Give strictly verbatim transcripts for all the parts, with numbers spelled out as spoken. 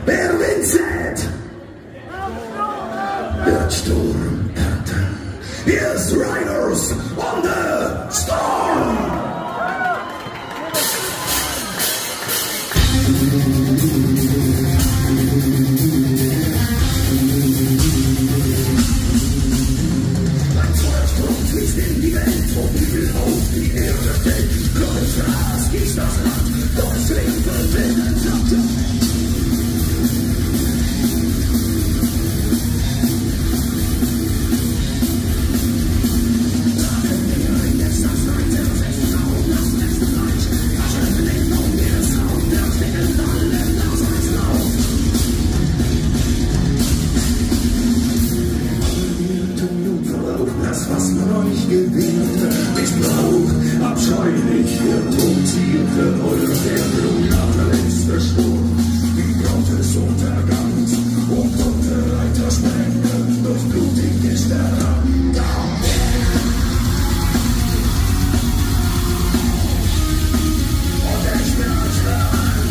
Der Vincent wird Sturm ernten. Here's Riders on the Storm! Ein Feuerstrom fließt in die Welt, vom Himmel auf die Erde fällt. Blaues Gras gießt das Land, doch es regnet Wind. Das, was man euch gewährt, ist Brauch, abscheulich, der Tod zierte eure Erdung nach der letzte Sturm. Die Braut des Untergangs und konnte Reiter sprengen, doch blutig ist der Rang. Und ich will euch hören.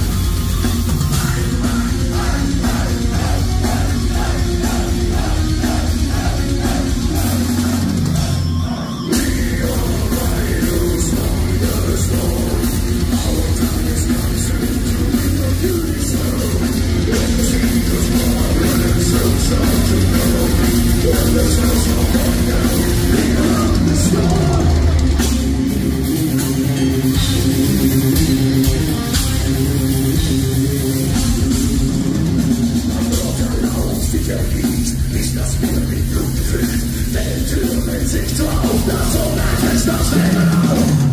Ist das Meer mit Blut gefüllt, denn Türen sich zwar auf, das Unrecht ist das Leben auf.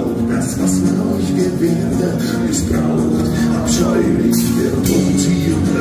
Was man euch gewährt, missbraucht, abscheulich wird und hier